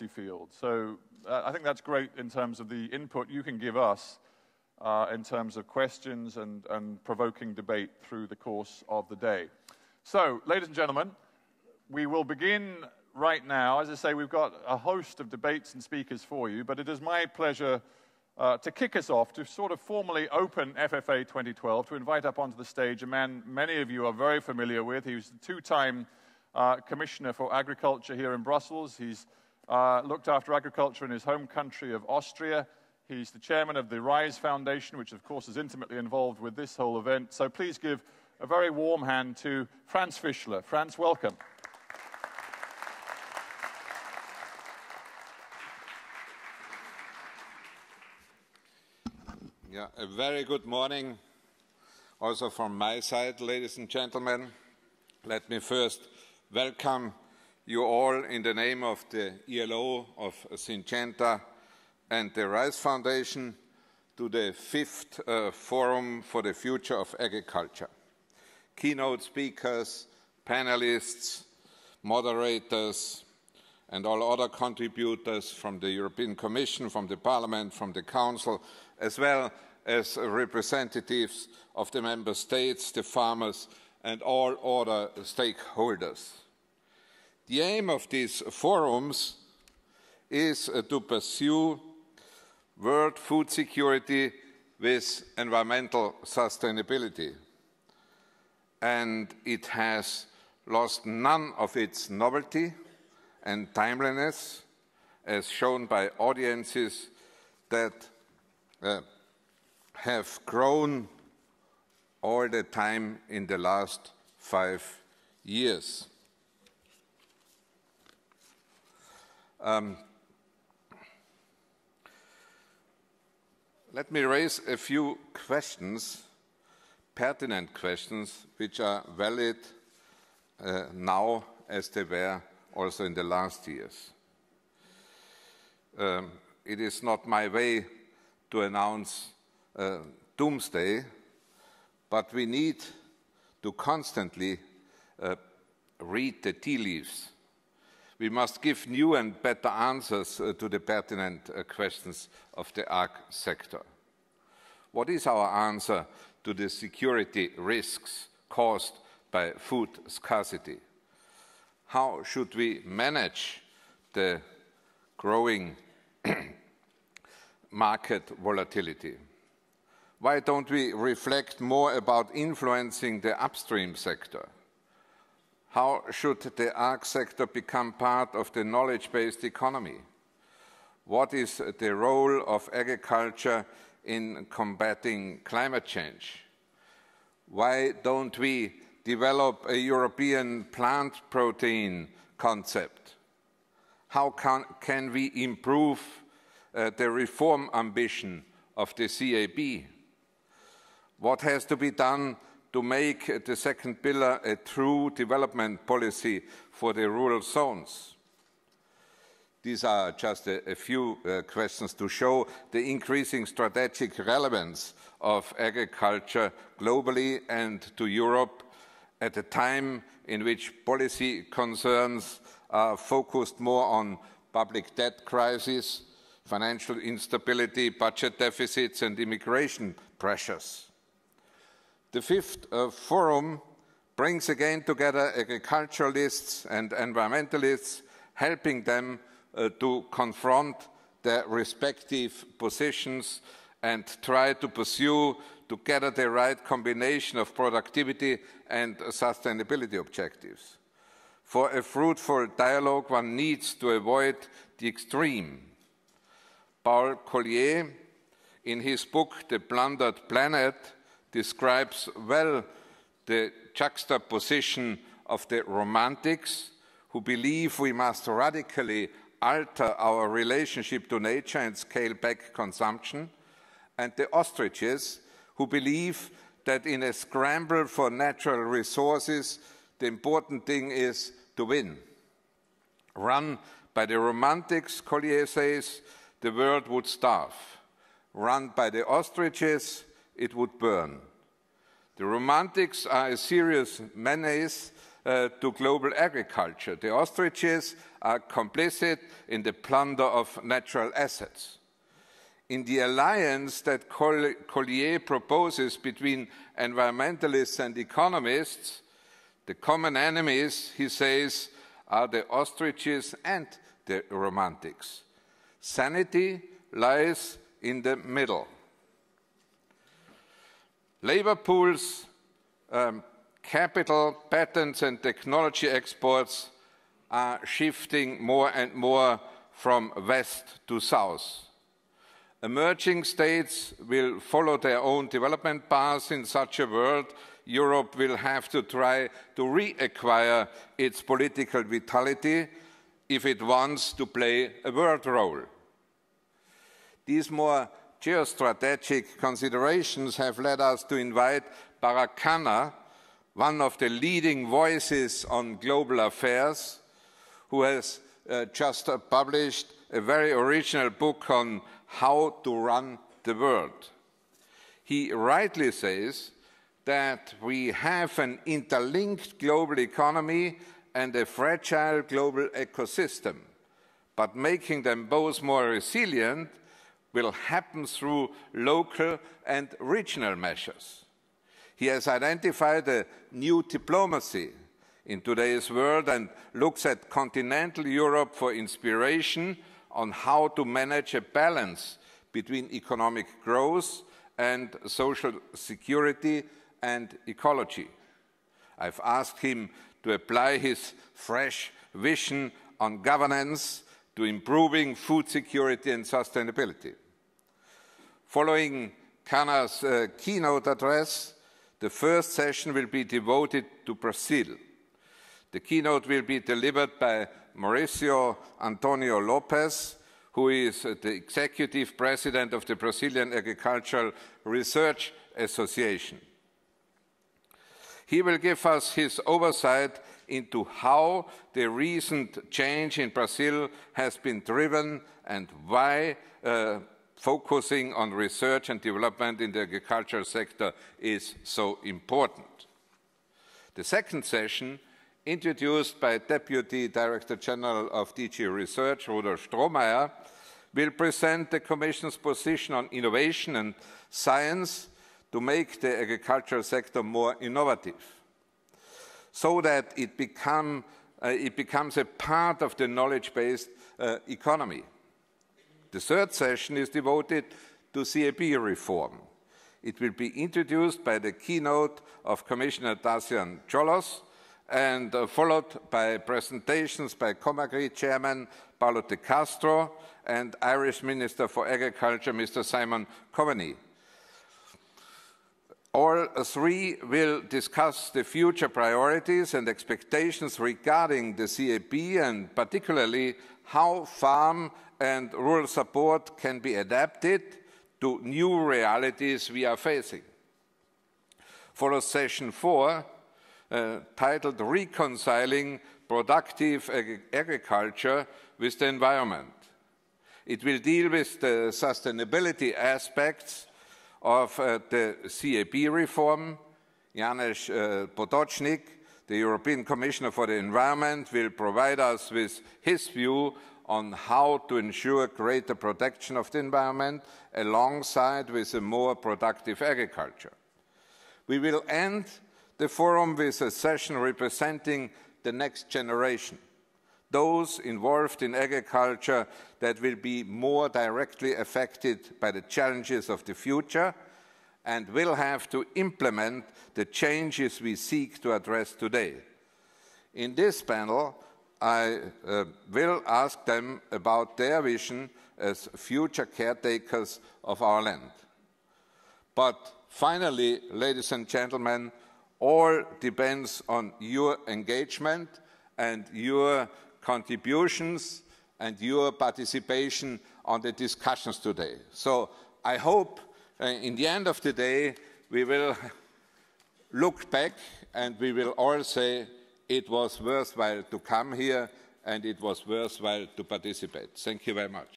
policy field. So I think that's great in terms of the input you can give us in terms of questions and provoking debate through the course of the day. So, ladies and gentlemen, we will begin right now. As I say, we've got a host of debates and speakers for you, but it is my pleasure to kick us off, to sort of formally open FFA 2012, to invite up onto the stage a man many of you are very familiar with. He was the two-time Commissioner for Agriculture here in Brussels. He's looked after agriculture in his home country of Austria. He's the chairman of the RISE Foundation, which of course is intimately involved with this whole event. So please give a very warm hand to Franz Fischler. Franz, welcome. Yeah, a very good morning also from my side, ladies and gentlemen. Let me first welcome you all in the name of the ILO, of Syngenta and the RISE Foundation to the 5th Forum for the Future of Agriculture. Keynote speakers, panelists, moderators, and all other contributors from the European Commission, from the Parliament, from the Council, as well as representatives of the Member States, the farmers, and all other stakeholders. The aim of these forums is to pursue world food security with environmental sustainability. And it has lost none of its novelty and timeliness, as shown by audiences that have grown all the time in the last 5 years. Let me raise a few questions, pertinent questions, which are valid now as they were also in the last years. It is not my way to announce doomsday, but we need to constantly read the tea leaves. We must give new and better answers to the pertinent questions of the ag sector. What is our answer to the security risks caused by food scarcity? How should we manage the growing market volatility? Why don't we reflect more about influencing the upstream sector? How should the ag sector become part of the knowledge-based economy? What is the role of agriculture in combating climate change? Why don't we develop a European plant protein concept? How can we improve the reform ambition of the CAP? What has to be done to make the second pillar a true development policy for the rural zones? These are just a few questions to show the increasing strategic relevance of agriculture globally and to Europe at a time in which policy concerns are focused more on public debt crisis, financial instability, budget deficits, and immigration pressures. The 5th Forum brings again together agriculturalists and environmentalists, helping them to confront their respective positions and try to pursue together the right combination of productivity and sustainability objectives. For a fruitful dialogue, one needs to avoid the extreme. Paul Collier, in his book *The Plundered Planet*, describes well the juxtaposition of the romantics, who believe we must radically alter our relationship to nature and scale back consumption, and the ostriches, who believe that in a scramble for natural resources, the important thing is to win. Run by the romantics, Collier says, the world would starve. Run by the ostriches, it would burn. The romantics are a serious menace to global agriculture. The ostriches are complicit in the plunder of natural assets. In the alliance that Collier proposes between environmentalists and economists, the common enemies, he says, are the ostriches and the romantics. Sanity lies in the middle. Labor pools, capital, patents and technology exports are shifting more and more from west to south. Emerging states will follow their own development paths. In such a world, Europe will have to try to reacquire its political vitality if it wants to play a world role. These more geostrategic considerations have led us to invite Barak Khanna, one of the leading voices on global affairs, who has just published a very original book on how to run the world. He rightly says that we have an interlinked global economy and a fragile global ecosystem, but making them both more resilient will happen through local and regional measures. He has identified a new diplomacy in today's world and looks at continental Europe for inspiration on how to manage a balance between economic growth and social security and ecology. I've asked him to apply his fresh vision on governance to improving food security and sustainability. Following Khanna's keynote address, the first session will be devoted to Brazil. The keynote will be delivered by Mauricio Antonio Lopes, who is the executive president of the Brazilian Agricultural Research Association. He will give us his oversight into how the recent change in Brazil has been driven and why focusing on research and development in the agricultural sector is so important. The second session, introduced by Deputy Director General of DG Research, Rudolf Strohmeier, will present the Commission's position on innovation and science to make the agricultural sector more innovative, so that it becomes a part of the knowledge-based economy. The third session is devoted to CAP reform. It will be introduced by the keynote of Commissioner Dacian Ciolos and followed by presentations by Comagri Chairman Paulo de Castro and Irish Minister for Agriculture, Mr. Simon Coveney. All three will discuss the future priorities and expectations regarding the CAP and particularly how farm and rural support can be adapted to new realities we are facing. Follows session 4, titled Reconciling Productive Agriculture with the Environment. It will deal with the sustainability aspects of the CAP reform. Janusz Potocznik, the European Commissioner for the Environment, will provide us with his view on how to ensure greater protection of the environment alongside with a more productive agriculture. We will end the forum with a session representing the next generation, those involved in agriculture that will be more directly affected by the challenges of the future and will have to implement the changes we seek to address today. In this panel, I will ask them about their vision as future caretakers of our land. But finally, ladies and gentlemen, all depends on your engagement and your contributions and your participation on the discussions today. So I hope in the end of the day we will look back and we will all say it was worthwhile to come here and it was worthwhile to participate. Thank you very much.